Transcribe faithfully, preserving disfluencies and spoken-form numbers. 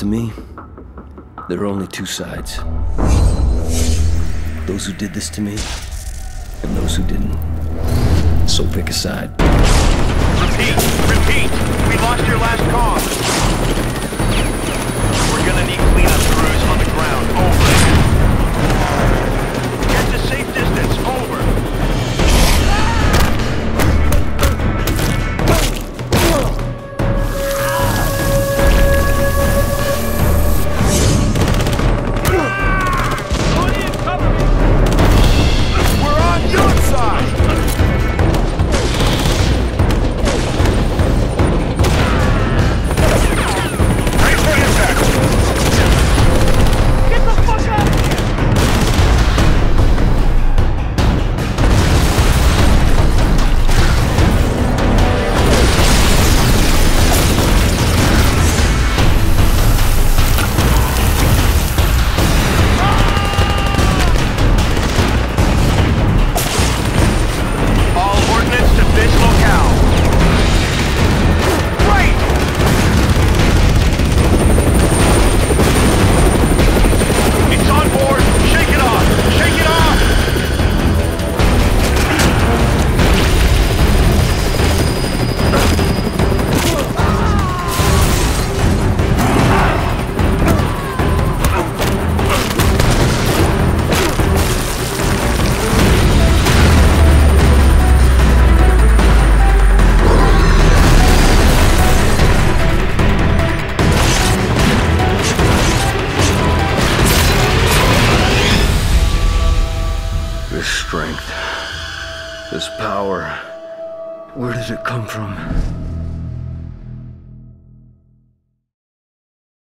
To me, there are only two sides. Those who did this to me, and those who didn't. So pick a side. Repeat! Repeat! We lost your last call. We're gonna need cleanup crews on the ground. Over. Get to safe distance. Over. We're on your side! This strength, this power, where did it come from?